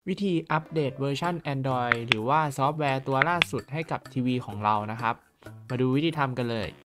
วิธีอัปเดตเวอร์ชัน Android หรือว่าซอฟต์แวร์ตัวล่าสุดให้กับทีวีของเรานะครับมาดูวิธีทำกันเลย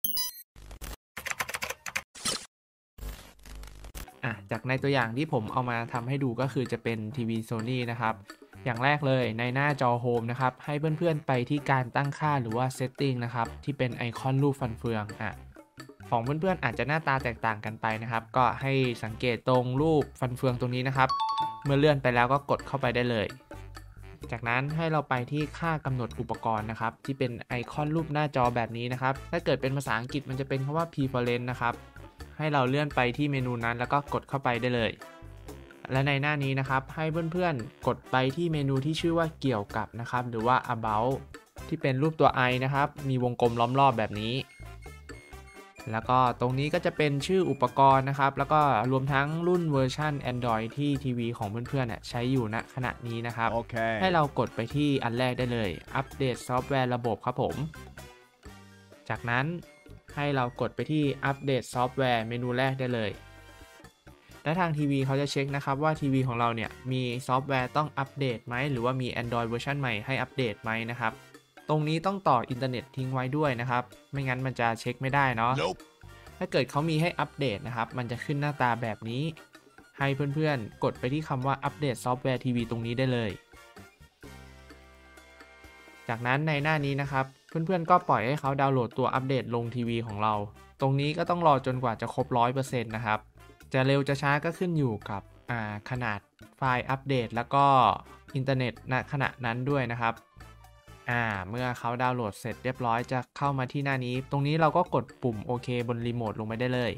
จากในตัวอย่างที่ผมเอามาทำให้ดูก็คือจะเป็นทีวี Sony นะครับอย่างแรกเลยในหน้าจอโฮมนะครับให้เพื่อนๆไปที่การตั้งค่าหรือว่า Setting นะครับที่เป็นไอคอนรูปฟันเฟืองของเพื่อนๆอาจจะหน้าตาแตกต่างกันไปนะครับก็ให้สังเกตตรงรูปฟันเฟืองตรงนี้นะครับเมื่อเลื่อนไปแล้วก็กดเข้าไปได้เลยจากนั้นให้เราไปที่ค่ากำหนดอุปกรณ์นะครับที่เป็นไอคอนรูปหน้าจอแบบนี้นะครับถ้าเกิดเป็นภาษาอังกฤษมันจะเป็นคำว่า preference นะครับให้เราเลื่อนไปที่เมนูนั้นแล้วก็กดเข้าไปได้เลยและในหน้านี้นะครับให้เพื่อนๆกดไปที่เมนูที่ชื่อว่าเกี่ยวกับนะครับหรือว่า about ที่เป็นรูปตัว i นะครับมีวงกลมล้อมรอบแบบนี้แล้วก็ตรงนี้ก็จะเป็นชื่ออุปกรณ์นะครับแล้วก็รวมทั้งรุ่นเวอร์ชัน Android ที่ทีวีของเพื่อนๆใช้อยู่ณขณะนี้นะครับ Okay. ให้เรากดไปที่อันแรกได้เลยอัปเดตซอฟต์แวร์ระบบครับผมจากนั้นให้เรากดไปที่อัปเดตซอฟต์แวร์เมนูแรกได้เลยและทางทีวีเขาจะเช็คนะครับว่าทีวีของเราเนี่ยมีซอฟต์แวร์ต้องอัปเดตไหมหรือว่ามี Android เวอร์ชันใหม่ให้อัปเดตไหมนะครับตรงนี้ต้องต่ออินเทอร์เน็ตทิ้งไว้ด้วยนะครับไม่งั้นมันจะเช็คไม่ได้เนาะ Nope. ถ้าเกิดเขามีให้อัปเดตนะครับมันจะขึ้นหน้าตาแบบนี้ให้เพื่อนๆกดไปที่คำว่าอัปเดตซอฟต์แวร์ทีวีตรงนี้ได้เลยจากนั้นในหน้านี้นะครับเพื่อนๆก็ปล่อยให้เขาดาวน์โหลดตัวอัปเดตลงทีวีของเราตรงนี้ก็ต้องรอจนกว่าจะครบ 100% นะครับจะเร็วจะช้าก็ขึ้นอยู่กับขนาดไฟล์อัปเดตแล้วก็อินเทอร์เน็ตณขณะนั้นด้วยนะครับเมื่อเขาดาวน์โหลดเสร็จเรียบร้อยจะเข้ามาที่หน้านี้ตรงนี้เราก็กดปุ่มโอเคบนรีโมทลงไปได้เลย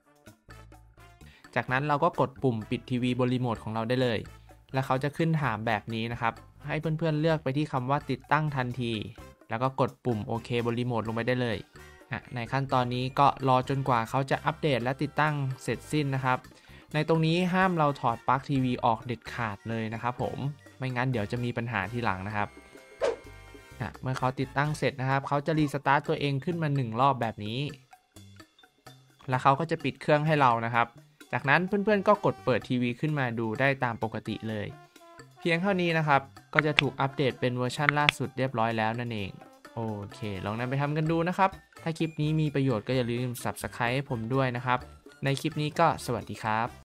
จากนั้นเราก็กดปุ่มปิดทีวีบนรีโมทของเราได้เลยแล้วเขาจะขึ้นถามแบบนี้นะครับให้เพื่อนๆเลือกไปที่คำว่าติดตั้งทันทีแล้วก็กดปุ่มโอเคบนรีโมทลงไปได้เลยในขั้นตอนนี้ก็รอจนกว่าเขาจะอัปเดตและติดตั้งเสร็จสิ้นนะครับในตรงนี้ห้ามเราถอดปลั๊กทีวีออกเด็ดขาดเลยนะครับผมไม่งั้นเดี๋ยวจะมีปัญหาทีหลังนะครับเมื่อเขาติดตั้งเสร็จนะครับเขาจะรีสตาร์ตตัวเองขึ้นมา1รอบแบบนี้แล้วเขาก็จะปิดเครื่องให้เรานะครับจากนั้นเพื่อนๆก็กดเปิดทีวีขึ้นมาดูได้ตามปกติเลยเพียงเท่านี้นะครับก็จะถูกอัปเดตเป็นเวอร์ชันล่าสุดเรียบร้อยแล้วนั่นเองโอเคลองนำไปทำกันดูนะครับถ้าคลิปนี้มีประโยชน์ก็อย่าลืม Subscribe ให้ผมด้วยนะครับในคลิปนี้ก็สวัสดีครับ